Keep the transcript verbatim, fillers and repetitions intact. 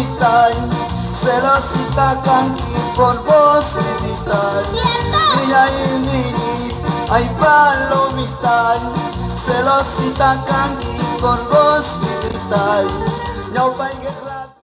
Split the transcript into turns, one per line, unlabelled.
palomita, celosita canqui por vos vidita. Y ahí niñi, ay palomita, celosita canqui por vos vidita.